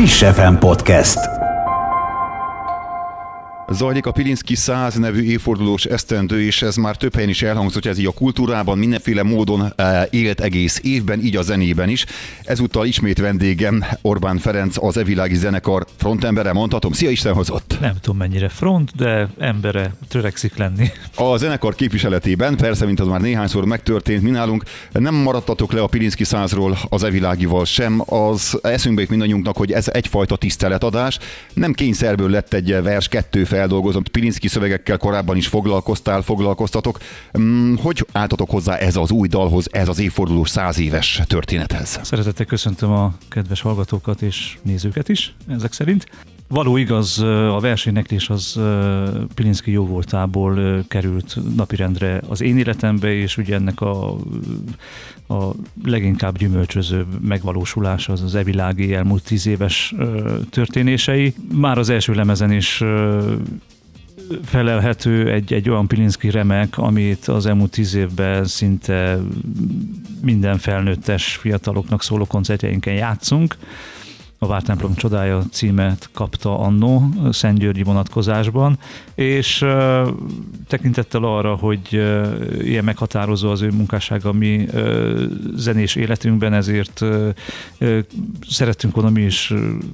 Kiss FM Podcast. Zajlik a Pilinszky 100 nevű évfordulós esztendő, és ez már több helyen is elhangzott, hogy ez így a kultúrában mindenféle módon élt egész évben, így a zenében is. Ezúttal ismét vendégem Orbán Ferenc, az E-világi zenekar frontembere, mondhatom. Szia, Isten hozott! Nem tudom mennyire front, de embere törekszik lenni. A zenekar képviseletében, persze, mint az már néhányszor megtörtént mi nálunk, nem maradtatok le a Pilinszky 100-ról az E-világival sem. Az eszünkbe jut mindannyiunknak, hogy ez egyfajta tiszteletadás. Nem kényszerből lett egy vers, kettő feldolgozott, Pilinszky szövegekkel korábban is foglalkoztatok. Hogy álltatok hozzá ez az új dalhoz, ez az évfordulós 100 éves történethez? Szeretettel köszöntöm a kedves hallgatókat és nézőket is, ezek szerint. Való igaz, a verséneklés az Pilinszky jóvoltából került napirendre az én életembe, és ugye ennek a leginkább gyümölcsöző megvalósulása az E-világi elmúlt 10 éves történései. Már az első lemezen is felelhető egy olyan Pilinszky remek, amit az elmúlt 10 évben szinte minden felnőttes fiataloknak szóló koncertjeinken játszunk. A Vártemplom csodája címet kapta annó Szentgyörgyi vonatkozásban, és tekintettel arra, hogy ilyen meghatározó az ő munkássága mi zenés életünkben, ezért szerettünk volna mi is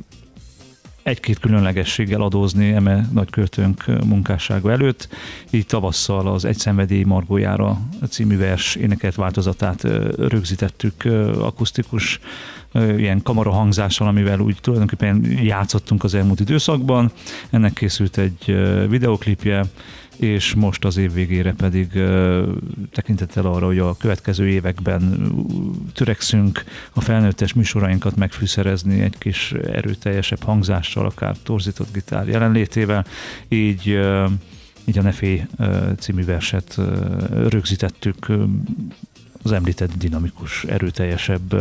egy-két különlegességgel adózni eme nagyköltőnk munkássága előtt. Így tavasszal az Egy szenvedély margójára című vers énekelt változatát rögzítettük akusztikus ilyen kamara hangzással, amivel úgy tulajdonképpen játszottunk az elmúlt időszakban. Ennek készült egy videoklipje, és most az év végére pedig tekintettel arra, hogy a következő években törekszünk a felnőttes műsorainkat megfűszerezni egy kis erőteljesebb hangzással, akár torzított gitár jelenlétével, így a Ne félj című verset rögzítettük az említett dinamikus, erőteljesebb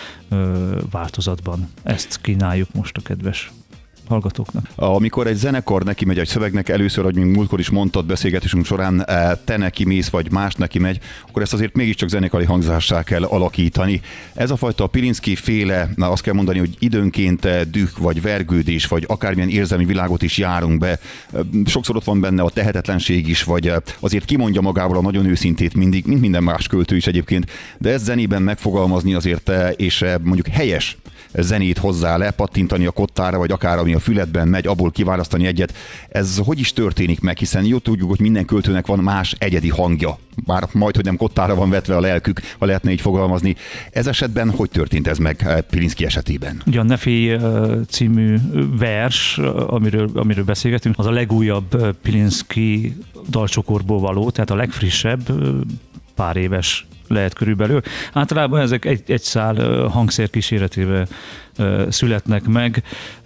változatban. Ezt kínáljuk most a kedves hallgatóknak. Amikor egy zenekar neki megy egy szövegnek, először, hogy még múltkor is mondtad beszélgetésünk során, te neki mész, vagy más neki megy, akkor ezt azért mégiscsak zenekari hangzássá kell alakítani. Ez a fajta Pilinszky féle, azt kell mondani, hogy időnként düh, vagy vergődés, vagy akármilyen érzelmi világot is járunk be. Sokszor ott van benne a tehetetlenség is, vagy azért kimondja magából a nagyon őszintét mindig, mint minden más költő is egyébként, de ezt zenében megfogalmazni azért, és mondjuk helyes zenét hozzá lepattintani a kottára, vagy akár ami a füledben megy, abból kiválasztani egyet. Ez hogy is történik meg, hiszen jó tudjuk, hogy minden költőnek van más egyedi hangja. Bár majd, hogy nem kottára van vetve a lelkük, ha lehetne így fogalmazni. Ez esetben hogy történt ez meg Pilinszky esetében? Ugye a Ne félj című vers, amiről beszélgetünk, az a legújabb Pilinszky dalcsokorból való, tehát a legfrissebb, pár éves lehet körülbelül. Általában ezek egy szál hangszer kíséretében születnek meg.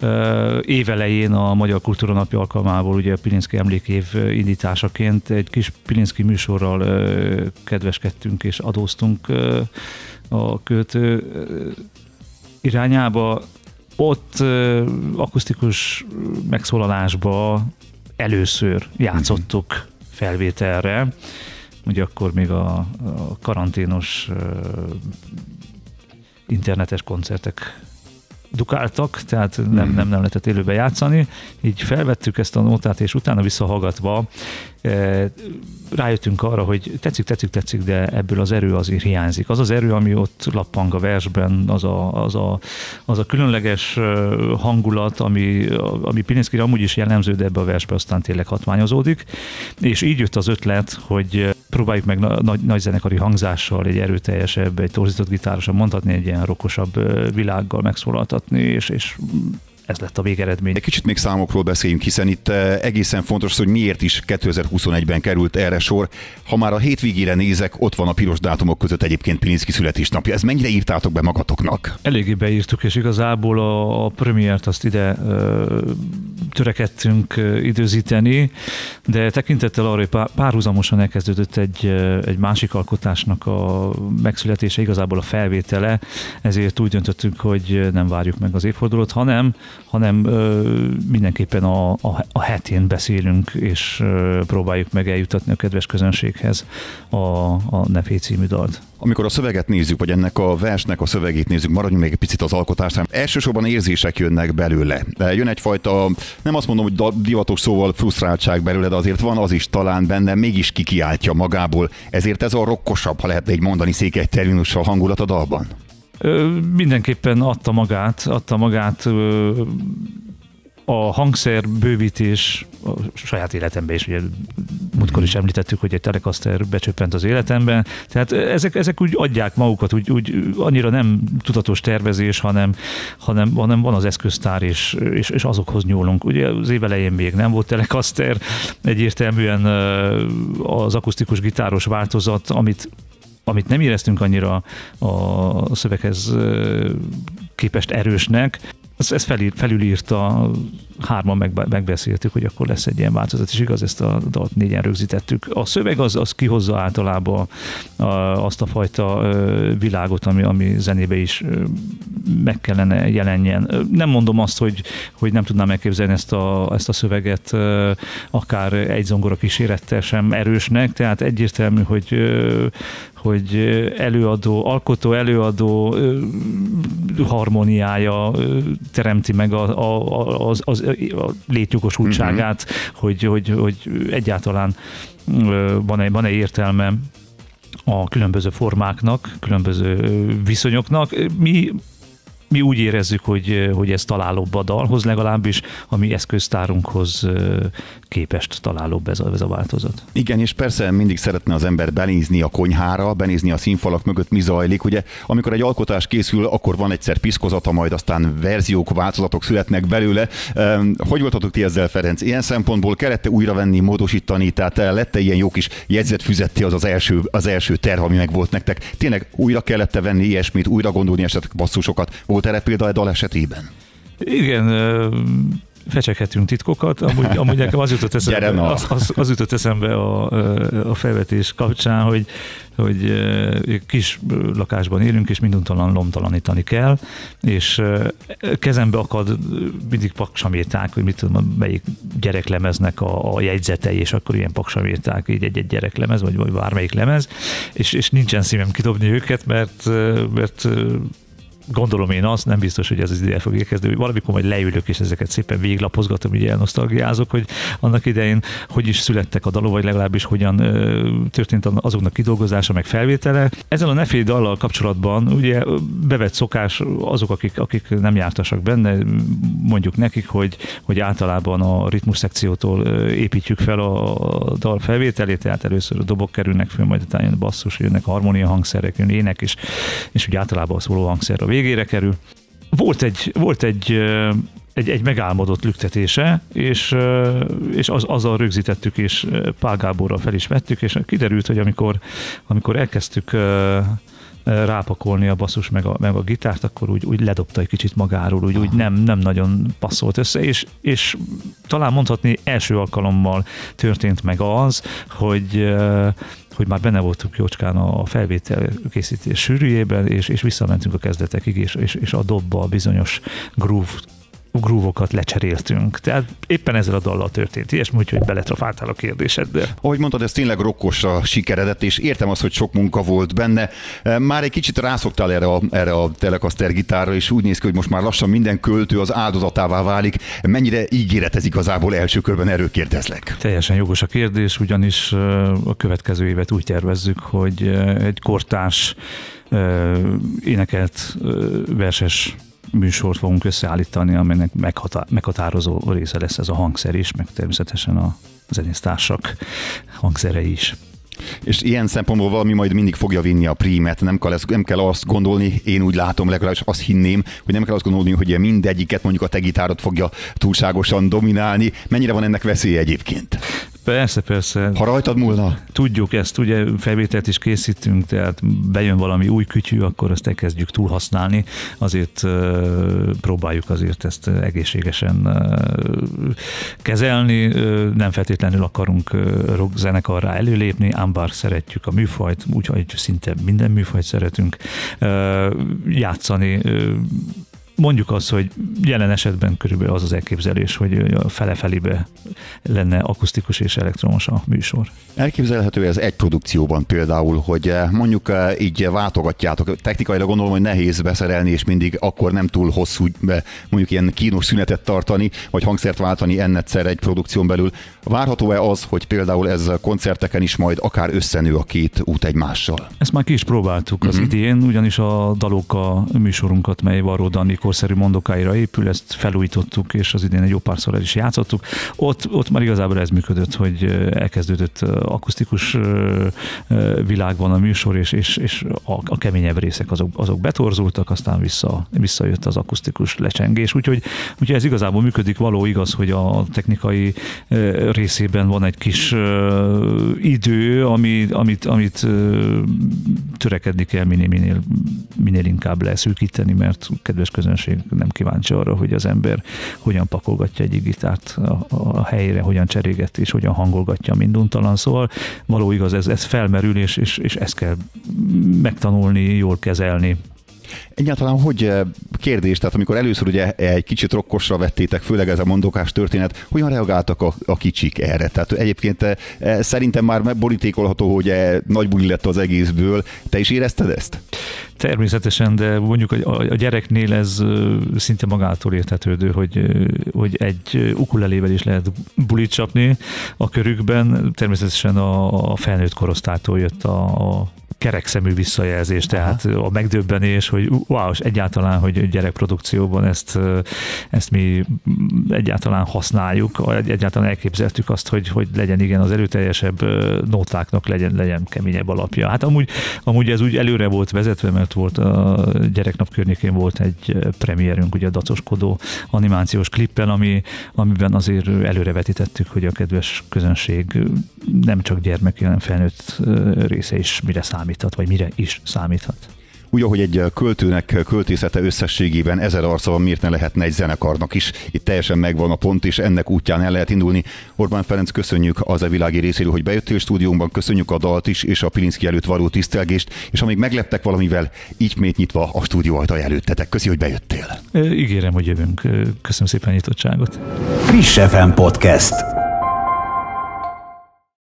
Évelején a Magyar Kultúra Napja alkalmából ugye a Pilinszky emlékév indításaként egy kis Pilinszky műsorral kedveskedtünk és adóztunk a költő irányába. Ott akusztikus megszólalásba először játszottuk felvételre. Ugye akkor még a karanténos internetes koncertek dukáltak, tehát nem lehetett élőben játszani. Így felvettük ezt a nótát, és utána visszahallgatva rájöttünk arra, hogy tetszik, de ebből az erő azért hiányzik. Az az erő, ami ott lappang a versben, az a különleges hangulat, ami Pilinszkyre amúgy is jellemző, de ebbe a versbe aztán tényleg hatványozódik. És így jött az ötlet, hogy próbáljuk meg nagy zenekari hangzással, egy erőteljesebb, egy torzított gitárosan mondhatni, egy ilyen rockosabb világgal megszólaltatni, és ez lett a végeredmény. Egy kicsit még számokról beszéljünk, hiszen itt egészen fontos, hogy miért is 2021-ben került erre sor. Ha már a hétvégére nézek, ott van a piros dátumok között egyébként Pilinszky születésnapja. Ez mennyire írtátok be magatoknak? Eléggé beírtuk, és igazából a premiért azt ide törekedtünk időzíteni, de tekintettel arra, hogy párhuzamosan elkezdődött egy másik alkotásnak a megszületése, igazából a felvétele, ezért úgy döntöttünk, hogy nem várjuk meg az évfordulót, hanem mindenképpen a hetén beszélünk, és próbáljuk meg eljutatni a kedves közönséghez a Ne félj című dalt. Amikor a szöveget nézzük, vagy ennek a versnek a szövegét nézzük, maradjunk még egy picit az alkotásnál. Elsősorban érzések jönnek belőle. Jön egyfajta, nem azt mondom, hogy divatos szóval frusztráltság belőle, de azért van az is talán benne, mégis kikiáltja magából. Ezért ez a rokkosabb, ha lehetne így mondani székely terminussal hangulat a dalban. Mindenképpen adta magát a hangszer bővítés a saját életemben is, ugye múltkor is említettük, hogy egy Telecaster becsöppent az életemben, tehát ezek úgy adják magukat, úgy annyira nem tudatos tervezés, hanem van az eszköztár, és azokhoz nyúlunk. Ugye az év elején még nem volt Telecaster, egyértelműen az akusztikus gitáros változat, amit nem éreztünk annyira a szöveghez képest erősnek, ez felülírta, hárman megbeszéltük, hogy akkor lesz egy ilyen változat, és igaz, ezt a dalt 4-en rögzítettük. A szöveg az kihozza általában azt a fajta világot, ami zenébe is meg kellene jelenjen. Nem mondom azt, hogy nem tudnám elképzelni ezt a szöveget akár egy zongora kísérettel sem erősnek, tehát egyértelmű, hogy alkotó előadó harmóniája teremti meg a létjogosultságát, hogy egyáltalán van-e értelme a különböző formáknak, különböző viszonyoknak. Mi úgy érezzük, hogy ez találóbb a dalhoz, legalábbis a mi eszköztárunkhoz képest találóbb ez a változat. Igen, és persze mindig szeretne az ember benézni a konyhára, benézni a színfalak mögött, mi zajlik. Ugye, amikor egy alkotás készül, akkor van egyszer piszkozata, majd aztán verziók, változatok születnek belőle. Hogy voltatok ti ezzel, Ferenc? Ilyen szempontból kellett újra venni, módosítani, tehát lett-e ilyen jó kis jegyzetfüzetti az első terv, ami meg volt nektek? Tényleg újra kellett venni ilyesmit, újra gondolni esetleg basszusokat? Volt erre példa a dal esetében? Igen, fecseghetünk titkokat. Amúgy nekem az jutott eszembe a felvetés kapcsán, hogy kis lakásban élünk, és minduntalan lomtalanítani kell, és kezembe akad mindig paksaméták, hogy mit tudom, melyik gyereklemeznek a jegyzetei, és akkor ilyen paksaméták, így egy gyereklemez, vagy bármelyik lemez, és nincsen szívem kidobni őket, mert gondolom én azt, nem biztos, hogy ez az ide fog érkezni, hogy valamikor majd leülök, és ezeket szépen végiglapozgatom, így elnosztalgiázok, hogy annak idején hogy is születtek a dalok, vagy legalábbis hogyan történt azoknak kidolgozása, meg felvétele. Ezzel a Ne félj dallal kapcsolatban ugye bevett szokás azok, akik nem jártasak benne, mondjuk nekik, hogy általában a ritmus szekciótól építjük fel a dal felvételét, tehát először a dobok kerülnek föl, majd utána jön a basszus, jönnek a harmónia hangszerek, jön ének, és úgy általában a szóló hangszer a végére kerül. Volt egy megálmodott lüktetése, és azzal rögzítettük, és Pál Gáborral fel is vettük, és kiderült, hogy amikor elkezdtük rápakolni a basszus meg a gitárt, akkor úgy ledobta egy kicsit magáról, úgy nem nagyon passzolt össze, és talán mondhatni első alkalommal történt meg az, hogy már benne voltunk jócskán a felvétel készítés sűrűjében, és visszamentünk a kezdetekig, és a dobba a bizonyos groove-okat lecseréltünk. Tehát éppen ezzel a dallal történt ilyesmi, úgyhogy beletrafáltál a kérdésedbe. Ahogy mondtad, ez tényleg rokkosra sikeredett, és értem azt, hogy sok munka volt benne. Már egy kicsit rászoktál erre a Telecaster gitárra, és úgy néz ki, hogy most már lassan minden költő az áldozatává válik. Mennyire ígéret ez igazából első körben, erről kérdezlek? Teljesen jogos a kérdés, ugyanis a következő évet úgy tervezzük, hogy egy kortárs énekelt verses műsort fogunk összeállítani, aminek meghatározó része lesz ez a hangszer is, meg természetesen a zenésztársak hangszerei is. És ilyen szempontból valami majd mindig fogja vinni a prímet, nem kell azt gondolni, én úgy látom, legalábbis azt hinném, hogy nem kell azt gondolni, hogy mindegyiket, mondjuk a te gitárod fogja túlságosan dominálni. Mennyire van ennek veszélye egyébként? Persze. Ha rajtad múlna? Tudjuk ezt, ugye felvételt is készítünk, tehát bejön valami új kütyű, akkor azt elkezdjük túlhasználni, azért próbáljuk azért ezt egészségesen kezelni, nem feltétlenül akarunk rockzenekarrá előlépni, ám bár szeretjük a műfajt, úgyhogy szinte minden műfajt szeretünk játszani, mondjuk azt, hogy jelen esetben körülbelül az az elképzelés, hogy a fele-felébe lenne akusztikus és elektromos a műsor. Elképzelhető ez egy produkcióban például, hogy mondjuk így váltogatjátok. Technikailag gondolom, hogy nehéz beszerelni, és mindig akkor nem túl hosszú, mondjuk ilyen kínos szünetet tartani, vagy hangszert váltani ennegyszer egy produkción belül. Várható-e az, hogy például ez koncerteken is majd akár összenő a két út egymással? Ezt már ki is próbáltuk az idén, ugyanis a Dalóka műsorunkat, mely Varró Dani korszerű mondokáira épül, ezt felújítottuk, és az idén egy jó párszor el is játszottuk. Ott már igazából ez működött, hogy elkezdődött akusztikus világban a műsor, és a keményebb részek azok betorzultak, aztán visszajött az akusztikus lecsengés. Úgyhogy ez igazából működik, való igaz, hogy a technikai részében van egy kis idő, amit törekedni kell minél inkább leszűkíteni, mert kedves közönség nem kíváncsi arra, hogy az ember hogyan pakolgatja egy gitárt a helyére, hogyan cserégeti és hogyan hangolgatja minduntalan. Szóval való igaz, ez felmerül, és ezt kell megtanulni, jól kezelni. Egyáltalán hogy kérdés, tehát amikor először ugye egy kicsit rokkosra vettétek, főleg ez a mondokás történet, hogyan reagáltak a kicsik erre? Tehát egyébként szerintem már borítékolható, hogy nagy buli lett az egészből. Te is érezted ezt? Természetesen, de mondjuk a gyereknél ez szinte magától értetődő, hogy egy ukulelével is lehet bulit csapni a körükben. Természetesen a felnőtt korosztálytól jött a kerekszemű visszajelzés, tehát a megdöbbenés, hogy wow, és egyáltalán, hogy gyerekprodukcióban ezt mi egyáltalán használjuk, egyáltalán elképzeltük azt, hogy legyen igen az erőteljesebb nótáknak legyen keményebb alapja. Hát amúgy ez úgy előre volt vezetve, mert volt a gyereknap környékén volt egy premierünk, ugye a dacoskodó animációs klippel, amiben azért előrevetítettük, hogy a kedves közönség nem csak gyermek, hanem felnőtt része is mire számíthat, vagy mire is számíthat. Úgy, ahogy egy költőnek költészete összességében 1000 arca van, miért ne lehetne egy zenekarnak is? Itt teljesen megvan a pont, és ennek útján el lehet indulni. Orbán Ferenc, köszönjük az E-világi részéről, hogy bejöttél stúdiónkban, köszönjük a dalt is, és a Pilinszky előtt való tisztelgést, és amíg megleptek valamivel, így nyitva a stúdió ajtaja előttetek. Köszi, hogy bejöttél. Ígérem, hogy jövünk. Köszönöm szépen a nyitottságot. Friss FM Podcast.